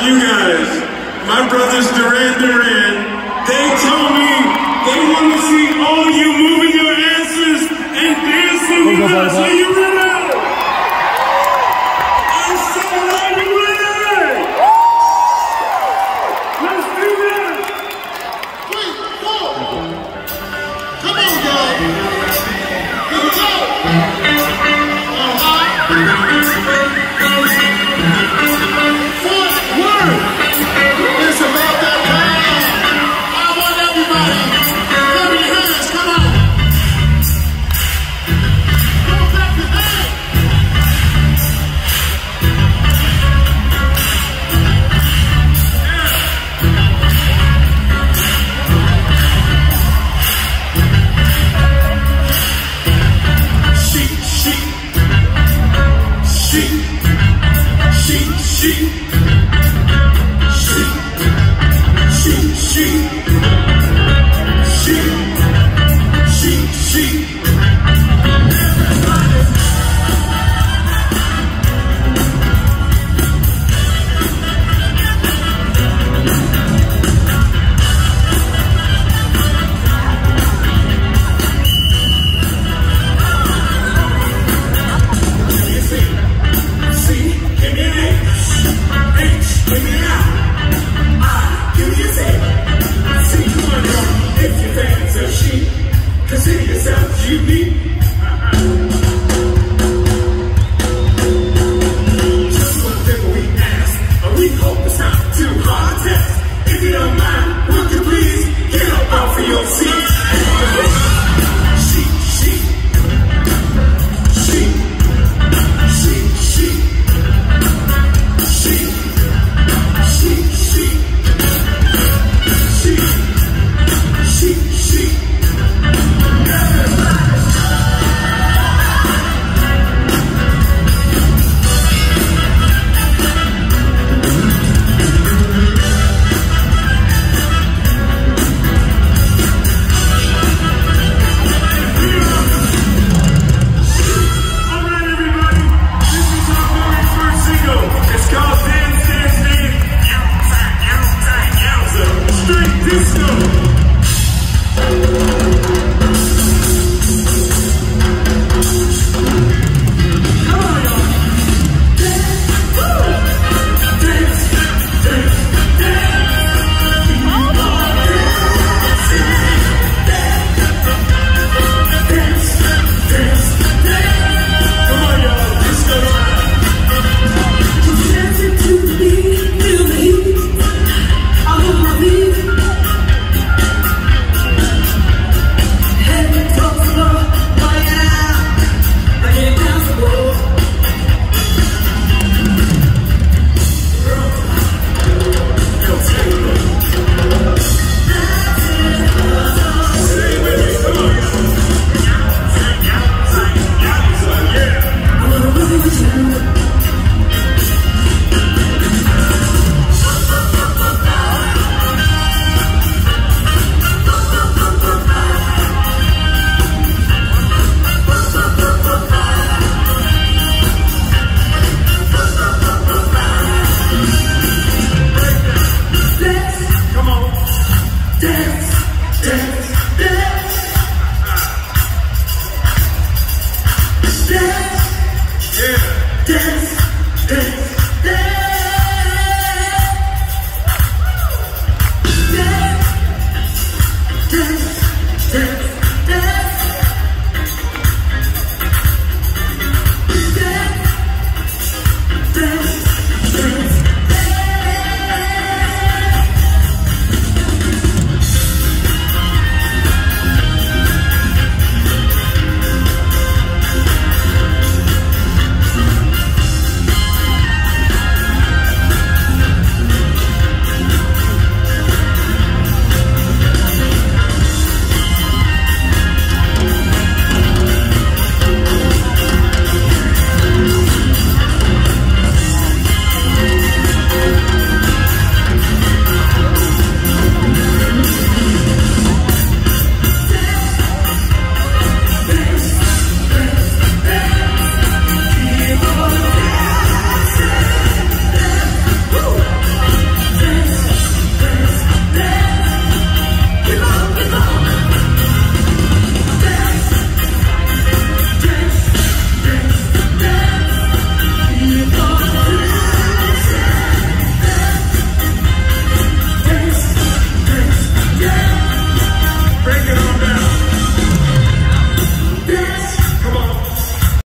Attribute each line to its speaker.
Speaker 1: you guys, my brothers Duran Duran, they told me they want to see all you moving your asses and dancing with us. Are you ready? I said, are you ready? Let's do that.
Speaker 2: 3, 4. Come on, guys. Here we go. It's about that time. I want everybody. Give me your hands. Come on. Go back to that. Chic, chic, chic, chic, chic.